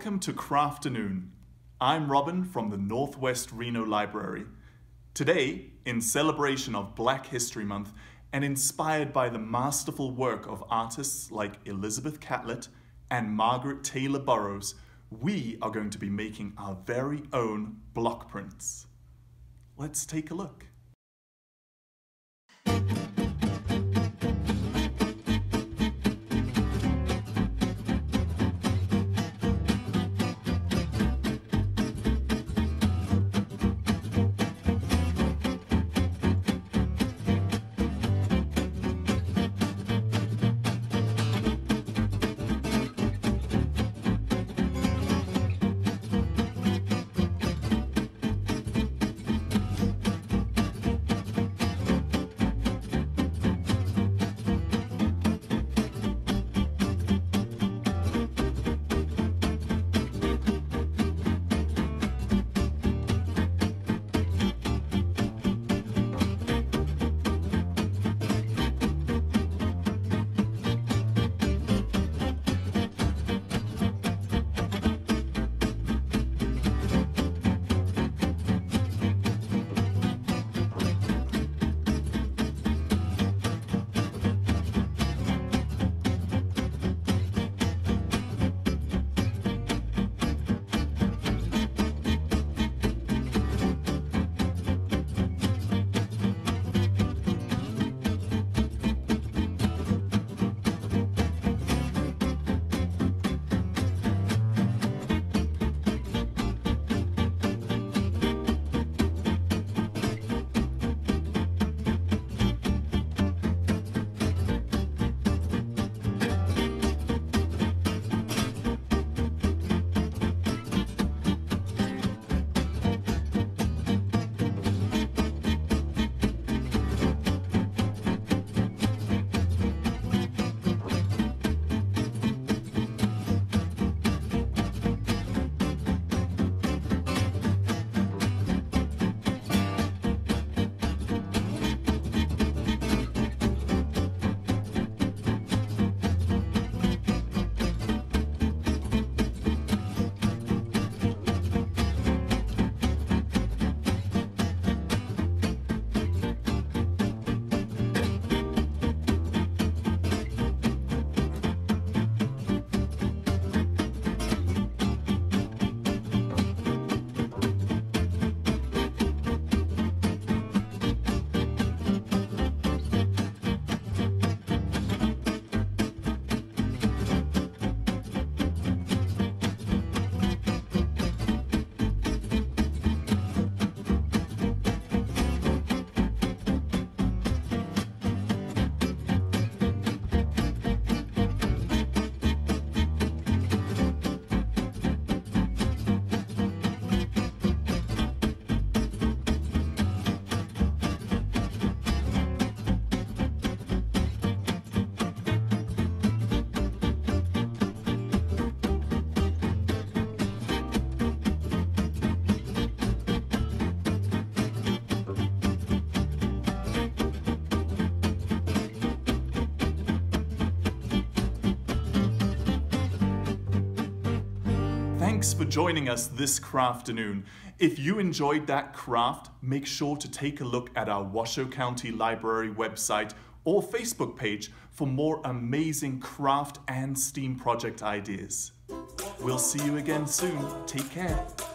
Welcome to Crafternoon. I'm Robin from the Northwest Reno Library. Today, in celebration of Black History Month and inspired by the masterful work of artists like Elizabeth Catlett and Margaret Taylor-Burroughs, we are going to be making our very own block prints. Let's take a look. Thanks for joining us this Crafternoon. If you enjoyed that craft, make sure to take a look at our Washoe County Library website or Facebook page for more amazing craft and STEAM project ideas. We'll see you again soon. Take care.